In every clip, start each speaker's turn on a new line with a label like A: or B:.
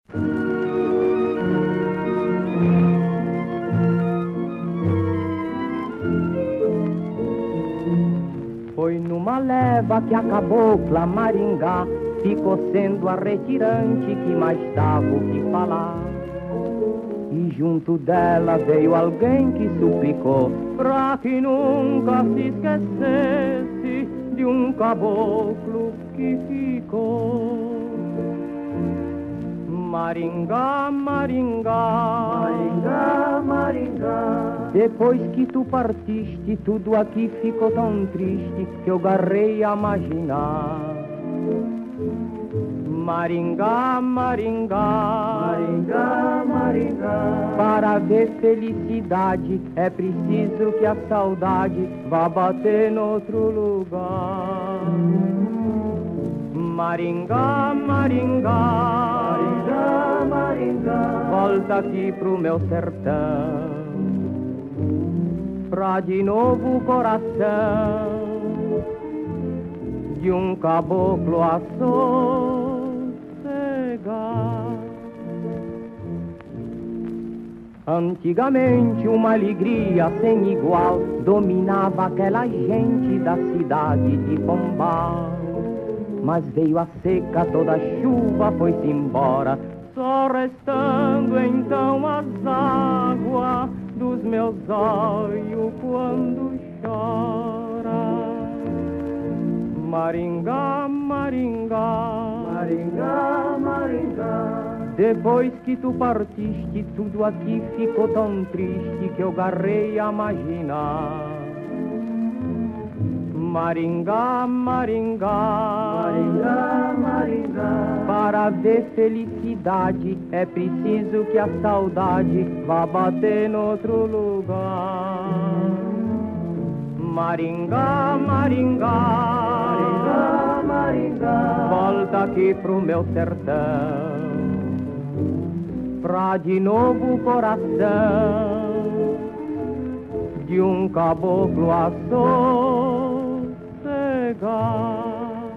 A: Foi numa leva que a cabocla Maringá ficou sendo a retirante que mais dava o que falar. E junto dela veio alguém que suplicou pra que nunca se esquecesse de um caboclo que ficou. Maringá, Maringá,
B: Maringá, Maringá,
A: depois que tu partiste, tudo aqui ficou tão triste que eu garrei a imaginar. Maringá, Maringá,
B: Maringá, Maringá,
A: para ver felicidade é preciso que a saudade vá bater noutro lugar. Maringá, Maringá,
B: Maringá, Maringá,
A: volta aqui pro meu sertão, pra de novo o coração de um caboclo a sossegar. Antigamente uma alegria sem igual dominava aquela gente da cidade de Pombal. Mas veio a seca, toda a chuva foi-se embora, só restando então as águas dos meus olhos quando chora. Maringá, Maringá,
B: Maringá, Maringá,
A: depois que tu partiste, tudo aqui ficou tão triste que eu garrei a imaginar. Maringá, Maringá,
B: Maringá, Maringá,
A: para ver felicidade é preciso que a saudade vá bater noutro lugar. Maringá, Maringá,
B: Maringá, Maringá,
A: volta aqui pro meu sertão, pra de novo o coração de um caboclo a sossegar.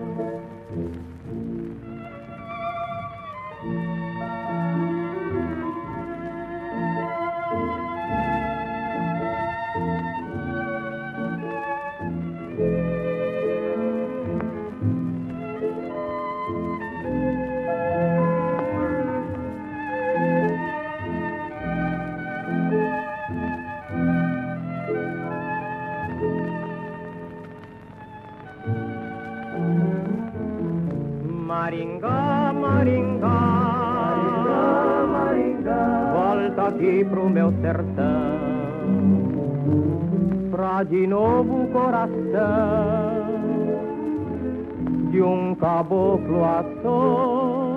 A: Maringá, Maringá,
B: Maringá, Maringá,
A: volta aqui pro meu sertão, pra de novo o coração de um caboclo a sossegar.